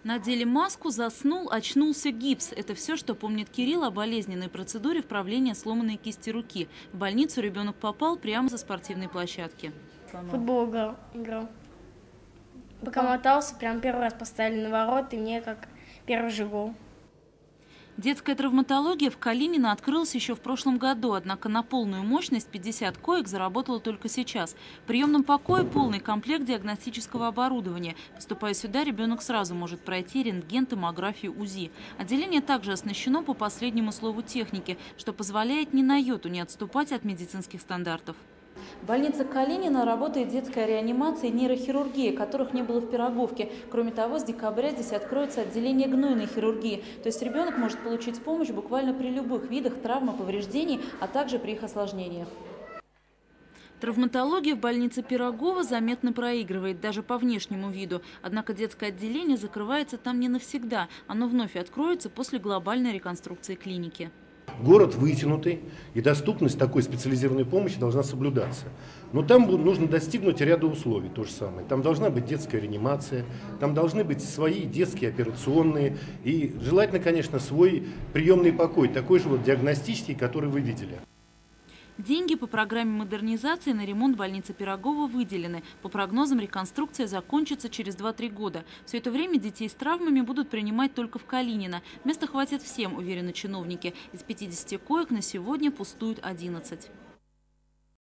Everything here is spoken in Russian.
Надели маску, заснул, очнулся, гипс. Это все, что помнит Кирилл о болезненной процедуре вправления сломанной кисти руки. В больницу ребенок попал прямо со спортивной площадки. Футбол играл. Пока мотался, прям первый раз поставили на ворот, и мне как первый же гол. Детская травматология в Калинино открылась еще в прошлом году, однако на полную мощность 50 коек заработала только сейчас. В приемном покое полный комплект диагностического оборудования. Поступая сюда, ребенок сразу может пройти рентген, томографию, УЗИ. Отделение также оснащено по последнему слову техники, что позволяет ни на йоту не отступать от медицинских стандартов. В больнице Калинина работает детская реанимация и нейрохирургия, которых не было в Пироговке. Кроме того, с декабря здесь откроется отделение гнойной хирургии. То есть ребенок может получить помощь буквально при любых видах травм и повреждений, а также при их осложнениях. Травматология в больнице Пирогова заметно проигрывает даже по внешнему виду. Однако детское отделение закрывается там не навсегда. Оно вновь откроется после глобальной реконструкции клиники. Город вытянутый, и доступность такой специализированной помощи должна соблюдаться. Но там нужно достигнуть ряда условий, то же самое. Там должна быть детская реанимация, там должны быть свои детские операционные и желательно, конечно, свой приемный покой, такой же вот диагностический, который вы видели. Деньги по программе модернизации на ремонт больницы Пирогова выделены. По прогнозам, реконструкция закончится через 2-3 года. Все это время детей с травмами будут принимать только в Калинино. Места хватит всем, уверены чиновники. Из 50 коек на сегодня пустуют 11.